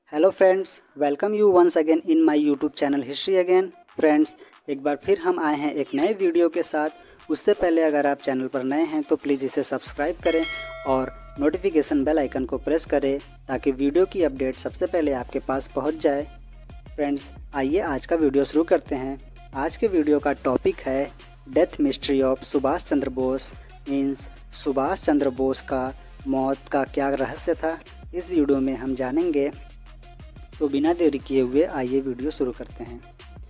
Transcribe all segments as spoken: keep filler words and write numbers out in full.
Hello friends, welcome you once again in my YouTube channel history again. Friends, एक बार फिर हम आए हैं एक नए वीडियो के साथ। उससे पहले अगर आप चैनल पर नए हैं तो प्लीज़ इसे सब्सक्राइब करें और नोटिफिकेशन बेल आइकन को प्रेस करें ताकि वीडियो की अपडेट सबसे पहले आपके पास पहुंच जाए। फ्रेंड्स, आइए आज का वीडियो शुरू करते हैं। आज के वीडियो का टॉपिक है death mystery of Subhash Chandra Bose. Means Subhash Chandra Bose का मौत का क्या रहस्य था, इस वीडियो में हम जानेंगे। तो बिना देरी किए हुए आइए वीडियो शुरू करते हैं।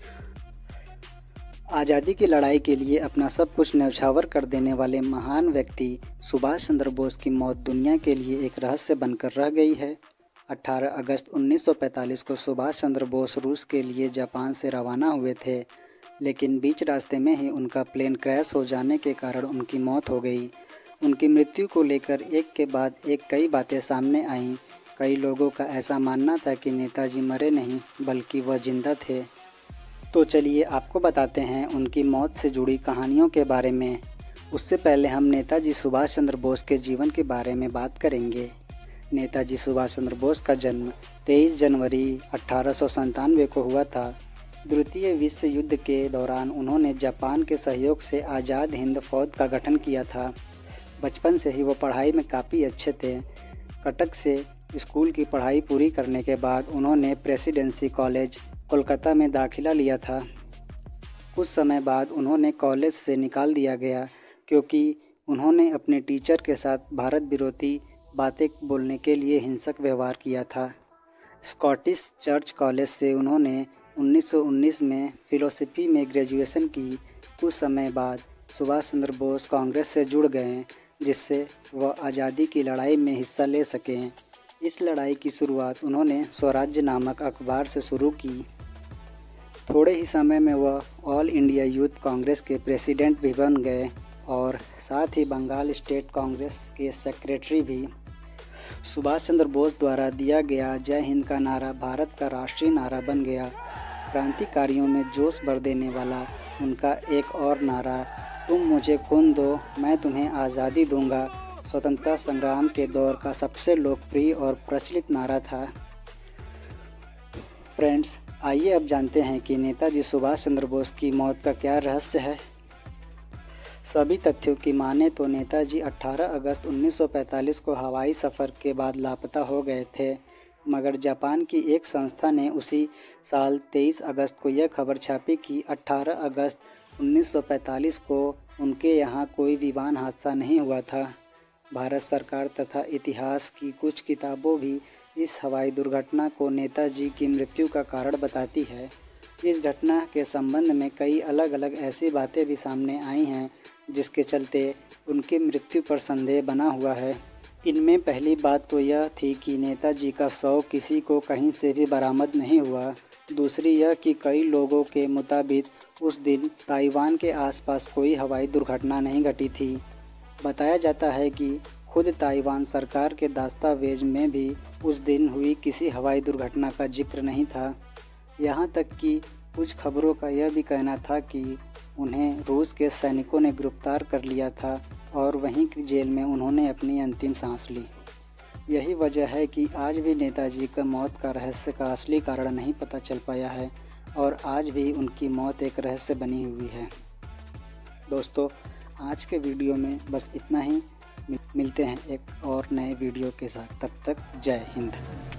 आज़ादी की लड़ाई के लिए अपना सब कुछ न्यौछावर कर देने वाले महान व्यक्ति सुभाष चंद्र बोस की मौत दुनिया के लिए एक रहस्य बनकर रह गई है। अठारह अगस्त उन्नीस सौ पैंतालीस को सुभाष चंद्र बोस रूस के लिए जापान से रवाना हुए थे, लेकिन बीच रास्ते में ही उनका प्लेन क्रैश हो जाने के कारण उनकी मौत हो गई। उनकी मृत्यु को लेकर एक के बाद एक कई बातें सामने आईं। कई लोगों का ऐसा मानना था कि नेताजी मरे नहीं बल्कि वह जिंदा थे। तो चलिए आपको बताते हैं उनकी मौत से जुड़ी कहानियों के बारे में। उससे पहले हम नेताजी सुभाष चंद्र बोस के जीवन के बारे में बात करेंगे। नेताजी सुभाष चंद्र बोस का जन्म तेईस जनवरी अठारह सौ संतानवे को हुआ था। द्वितीय विश्व युद्ध के दौरान उन्होंने जापान के सहयोग से आज़ाद हिंद फौज का गठन किया था। बचपन से ही वो पढ़ाई में काफ़ी अच्छे थे। कटक से स्कूल की पढ़ाई पूरी करने के बाद उन्होंने प्रेसिडेंसी कॉलेज कोलकाता में दाखिला लिया था। कुछ समय बाद उन्होंने कॉलेज से निकाल दिया गया क्योंकि उन्होंने अपने टीचर के साथ भारत विरोधी बातें बोलने के लिए हिंसक व्यवहार किया था। स्कॉटिश चर्च कॉलेज से उन्होंने उन्नीस सौ उन्नीस में फिलोसफी में ग्रेजुएशन की। कुछ समय बाद सुभाष चंद्र बोस कांग्रेस से जुड़ गए, जिससे वह आज़ादी की लड़ाई में हिस्सा ले सकें। इस लड़ाई की शुरुआत उन्होंने स्वराज्य नामक अखबार से शुरू की। थोड़े ही समय में वह ऑल इंडिया यूथ कांग्रेस के प्रेसिडेंट भी बन गए और साथ ही बंगाल स्टेट कांग्रेस के सेक्रेटरी भी। सुभाष चंद्र बोस द्वारा दिया गया जय हिंद का नारा भारत का राष्ट्रीय नारा बन गया। क्रांतिकारियों में जोश भर देने वाला उनका एक और नारा, तुम मुझे खून दो मैं तुम्हें आज़ादी दूंगा, स्वतंत्रता संग्राम के दौर का सबसे लोकप्रिय और प्रचलित नारा था। फ्रेंड्स, आइए अब जानते हैं कि नेताजी सुभाष चंद्र बोस की मौत का क्या रहस्य है। सभी तथ्यों की माने तो नेताजी अठारह अगस्त उन्नीस सौ पैंतालीस को हवाई सफ़र के बाद लापता हो गए थे, मगर जापान की एक संस्था ने उसी साल तेईस अगस्त को यह खबर छापी कि अठारह अगस्त उन्नीस सौ पैंतालीस को उनके यहाँ कोई विमान हादसा नहीं हुआ था। भारत सरकार तथा इतिहास की कुछ किताबों भी इस हवाई दुर्घटना को नेताजी की मृत्यु का कारण बताती है। इस घटना के संबंध में कई अलग अलग ऐसी बातें भी सामने आई हैं जिसके चलते उनकी मृत्यु पर संदेह बना हुआ है। इनमें पहली बात तो यह थी कि नेताजी का शव किसी को कहीं से भी बरामद नहीं हुआ। दूसरी यह कि कई लोगों के मुताबिक उस दिन ताइवान के आसपास कोई हवाई दुर्घटना नहीं घटी थी। बताया जाता है कि खुद ताइवान सरकार के दस्तावेज में भी उस दिन हुई किसी हवाई दुर्घटना का जिक्र नहीं था। यहाँ तक कि कुछ खबरों का यह भी कहना था कि उन्हें रूस के सैनिकों ने गिरफ्तार कर लिया था और वहीं की जेल में उन्होंने अपनी अंतिम सांस ली। यही वजह है कि आज भी नेताजी का मौत का रहस्य का असली कारण नहीं पता चल पाया है और आज भी उनकी मौत एक रहस्य बनी हुई है। दोस्तों, आज के वीडियो में बस इतना ही। मिलते हैं एक और नए वीडियो के साथ। तब तक जय हिंद।